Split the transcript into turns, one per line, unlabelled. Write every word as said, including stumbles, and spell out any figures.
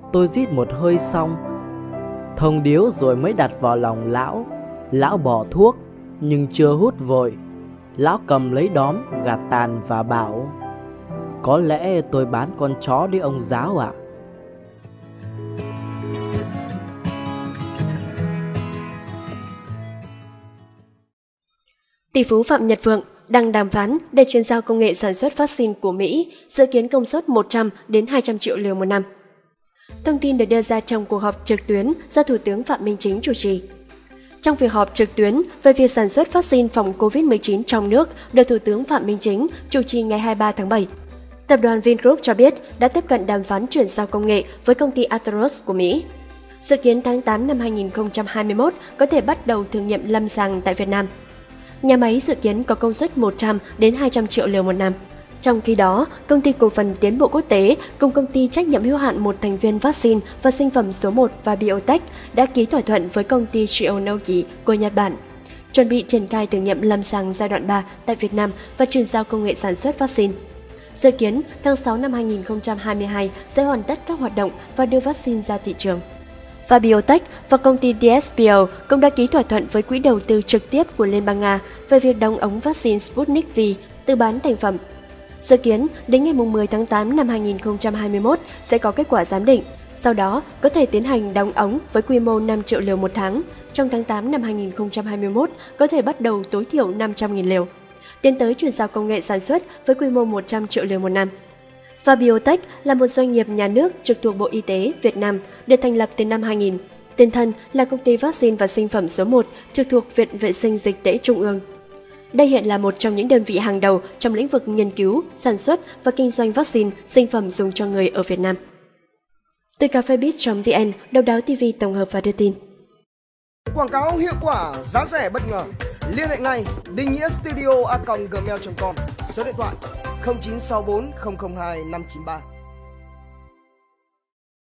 Tôi rít một hơi xong, thông điếu rồi mới đặt vào lòng lão. Lão bỏ thuốc, nhưng chưa hút vội. Lão cầm lấy đóm, gạt tàn và bảo: có lẽ tôi bán con chó đi ông giáo ạ.
Tỷ phú Phạm Nhật Vượng đang đàm phán để chuyển giao công nghệ sản xuất vaccine của Mỹ, dự kiến công suất một trăm đến hai trăm triệu liều một năm. Thông tin được đưa ra trong cuộc họp trực tuyến do Thủ tướng Phạm Minh Chính chủ trì. Trong việc họp trực tuyến về việc sản xuất vaccine phòng covid mười chín trong nước được Thủ tướng Phạm Minh Chính chủ trì ngày hai mươi ba tháng bảy, tập đoàn Vingroup cho biết đã tiếp cận đàm phán chuyển giao công nghệ với công ty Arterus của Mỹ. Dự kiến tháng tám năm hai nghìn không trăm hai mươi mốt có thể bắt đầu thử nghiệm lâm sàng tại Việt Nam. Nhà máy dự kiến có công suất một trăm đến hai trăm triệu liều một năm. Trong khi đó, Công ty Cổ phần Tiến bộ Quốc tế cùng Công ty trách nhiệm hữu hạn một thành viên vaccine và sinh phẩm số một và Biotech đã ký thỏa thuận với công ty Shionogi của Nhật Bản, chuẩn bị triển khai thử nghiệm lâm sàng giai đoạn ba tại Việt Nam và chuyển giao công nghệ sản xuất vaccine. Dự kiến, tháng sáu năm hai nghìn không trăm hai mươi hai sẽ hoàn tất các hoạt động và đưa vaccine ra thị trường. Và Biotech và công ty đê ét pê o cũng đã ký thỏa thuận với quỹ đầu tư trực tiếp của Liên bang Nga về việc đóng ống vaccine Sputnik V từ bán thành phẩm. Dự kiến, đến ngày mười tháng tám năm hai nghìn không trăm hai mươi mốt sẽ có kết quả giám định, sau đó có thể tiến hành đóng ống với quy mô năm triệu liều một tháng. Trong tháng tám năm hai nghìn không trăm hai mươi mốt có thể bắt đầu tối thiểu năm trăm nghìn liều, tiến tới chuyển giao công nghệ sản xuất với quy mô một trăm triệu liều một năm. Và Biotech là một doanh nghiệp nhà nước trực thuộc Bộ Y tế Việt Nam, được thành lập từ năm hai nghìn. Tiền thân là công ty vaccine và sinh phẩm số một trực thuộc Viện Vệ sinh Dịch tễ Trung ương. Đây hiện là một trong những đơn vị hàng đầu trong lĩnh vực nghiên cứu, sản xuất và kinh doanh vaccine, sinh phẩm dùng cho người ở Việt Nam. Từ cafebit chấm vn, Độc đáo ti vi tổng hợp và đưa tin.
Quảng cáo hiệu quả, giá rẻ bất ngờ. Liên hệ ngay định nghĩa studio a còng gmail chấm com, số điện thoại không chín sáu bốn không không hai năm chín ba.